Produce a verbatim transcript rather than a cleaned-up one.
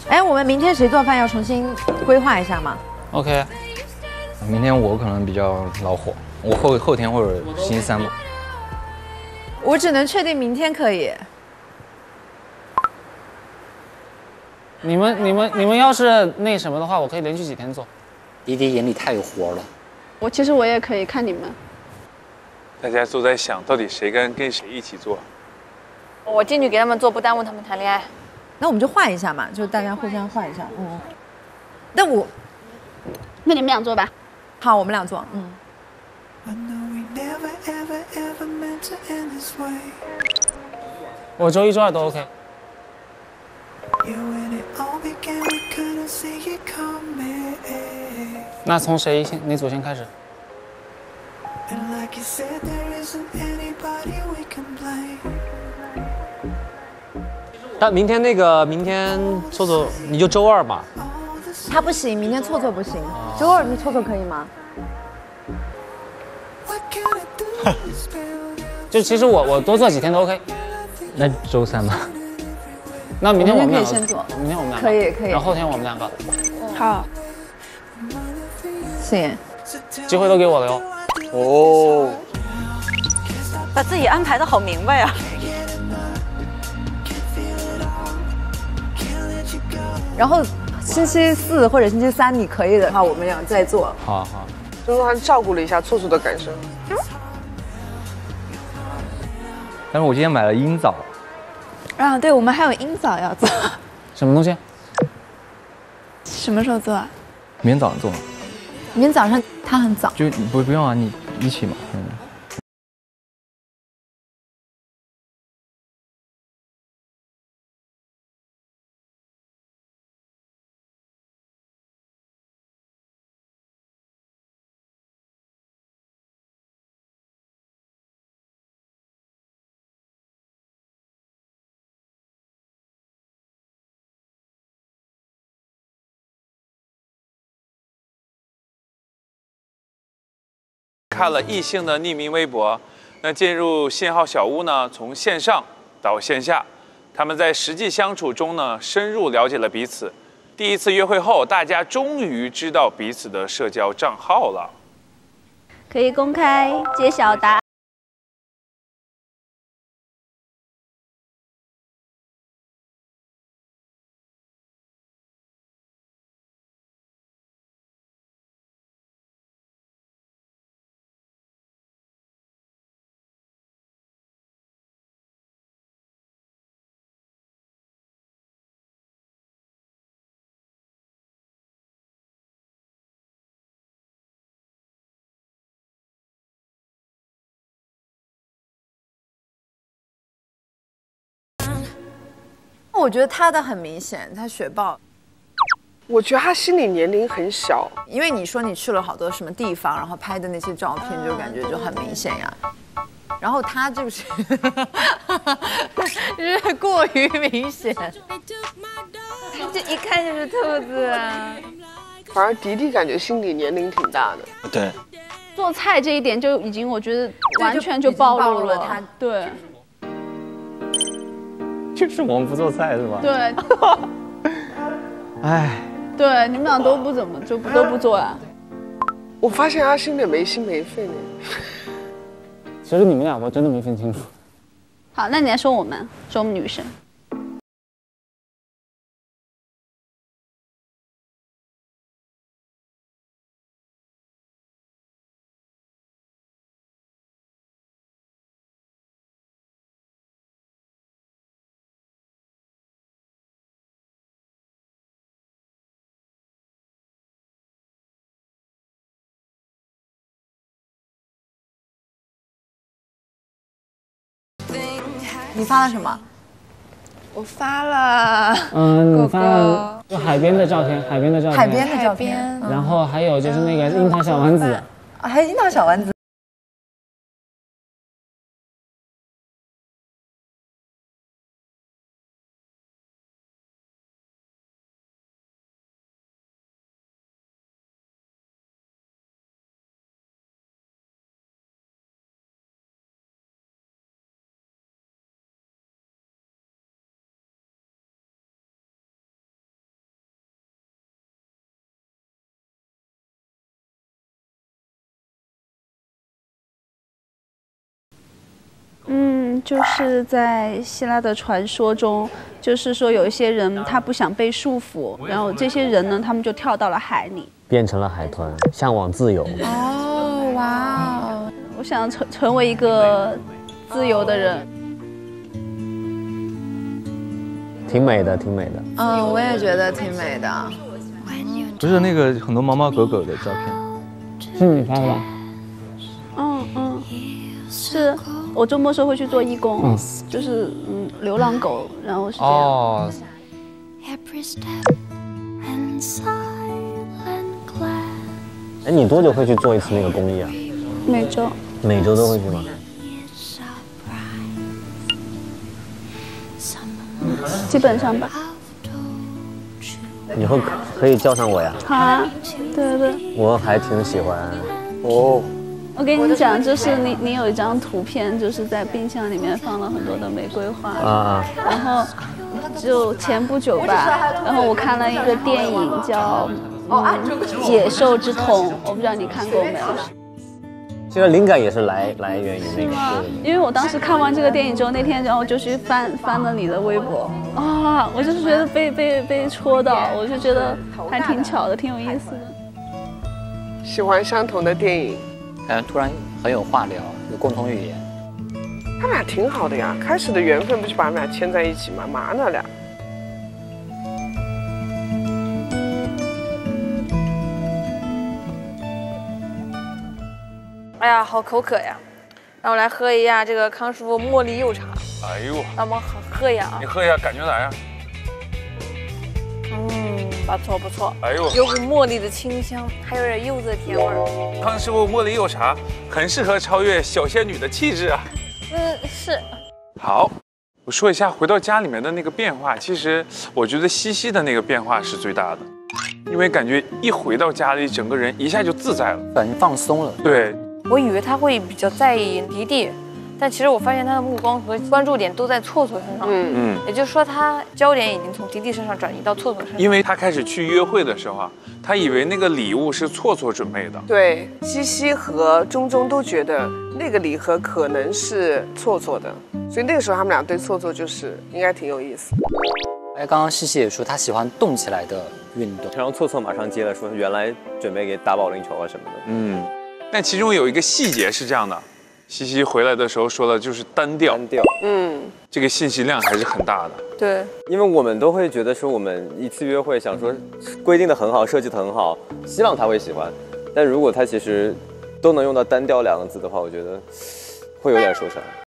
哎，我们明天谁做饭要重新规划一下吗 ？OK。 明天我可能比较恼火，我后后天或者星期三吧。 我只能确定明天可以。 你们你们你们要是那什么的话，我可以连续几天做。 迪迪眼里太有活了。 我其实我也可以看你们。 大家都在想，到底谁跟跟谁一起做？ 我进去给他们做，不耽误他们谈恋爱。 那我们就换一下嘛，就大家互相换一下。嗯。那我， 那你们俩做吧。 好，我们俩做。嗯。 我周一、周二都 OK。那从谁先？哪组先开始？ 但明天那个，明天凑凑，你就周二吧。 他不行，明天错错不行。周二你错错可以吗？ 就其实我我多做几天都 OK。 那周三吧。 那明天我们可以先做。 明天我们两个。 可以可以。 然后后天我们两个。 好。 行。 机会都给我了哟。 哦。 把自己安排的好明白啊。 然后星期四或者星期三你可以的话，我们俩再做。 好好。 就是他照顾了一下错错的感受。 但是我今天买了樱枣。 啊，对，我们还有樱枣要做。 什么东西？ 什么时候做啊？ 明天早上做。 明天早上他很早。 就不不用啊，你一起嘛。嗯。 看了异性的匿名微博，那进入信号小屋呢，从线上到线下，他们在实际相处中呢，深入了解了彼此。第一次约会后，大家终于知道彼此的社交账号了。 可以公开揭晓答案。 我觉得他的很明显，他雪豹。 我觉得他心理年龄很小， 因为你说你去了好多什么地方，然后拍的那些照片，就感觉就很明显呀。然后他就是，就是过于明显，这一看就是兔子啊。 反而迪迪感觉心理年龄挺大的。 对。 做菜这一点就已经，我觉得完全就暴露了他。 对。 就是我们不做菜是吧？ 对。 唉。 对，你们俩都不怎么就都不做呀。 我发现阿星的没心没肺呢。 其实你们俩我真的没分清楚。 好，那你来说我们，说我们女生。 你发了什么？ 我发了。 嗯，你发了就海边的照片，海边的照片。 海边的照片。 然后还有就是那个樱桃小丸子。 啊，还有樱桃小丸子。 前就是在希腊的传说中，就是说有一些人他不想被束缚，然后这些人呢，他们就跳到了海里， 变成了海豚，向往自由。 哦，哇哦！ 我想成成为一个自由的人。 挺美的，挺美的。 嗯，我也觉得挺美的。 不是那个很多猫猫狗狗的照片， 是你发的吧？ 嗯嗯，是我周末时候会去做义工， 嗯就是嗯流浪狗，然后是这样。 哦， 哎，你多久会去做一次那个公益啊？ 每周。 每周都会去吗？ 基本上吧。 以后可以叫上我呀。 好啊，对对对。 我还挺喜欢。 哦。 我跟你讲，就是你你有一张图片，就是在冰箱里面放了很多的玫瑰花啊， 然后就前不久吧，然后我看了一个电影叫嗯《野兽之瞳》，我不知道你看过没有。 这个灵感也是来来源于那个， 因为我当时看完这个电影之后，那天然后就去翻翻了你的微博啊，我就是觉得被被被戳到，我就觉得还挺巧的，挺有意思的。 喜欢相同的电影， 感觉突然很有话聊，有共同语言。 他们俩挺好的呀，开始的缘分不就把他们俩牵在一起吗？嘛呢俩？ 哎呀，好口渴呀！让我来喝一下这个康师傅茉莉柚茶。 哎呦， 让我们喝喝一下啊！ 你喝一下，感觉咋样？ 嗯，不错不错。 哎呦， 有股茉莉的清香，还有点柚子的甜味儿。 康师傅茉莉柚茶很适合超越小仙女的气质啊。 嗯，是。 好，我说一下回到家里面的那个变化。其实我觉得西西的那个变化是最大的，因为感觉一回到家里，整个人一下就自在了， 很放松了。 对。 我以为他会比较在意迪迪，但其实我发现他的目光和关注点都在错错身上。嗯嗯，也就是说他焦点已经从迪迪身上转移到错错身上。 因为他开始去约会的时候啊，他以为那个礼物是错错准备的。 对，西西和钟钟都觉得那个礼盒可能是错错的，所以那个时候他们俩对错错就是应该挺有意思。 哎，刚刚西西也说他喜欢动起来的运动， 然后错错马上接了说原来准备给打保龄球啊什么的。 嗯。但其中有一个细节是这样的，西西回来的时候说了，就是单调， 单调， 嗯， 这个信息量还是很大的。 对， 因为我们都会觉得说，我们一次约会想说规定的很好，设计的很好，希望他会喜欢，但如果他其实都能用到单调两个字的话，我觉得会有点受伤。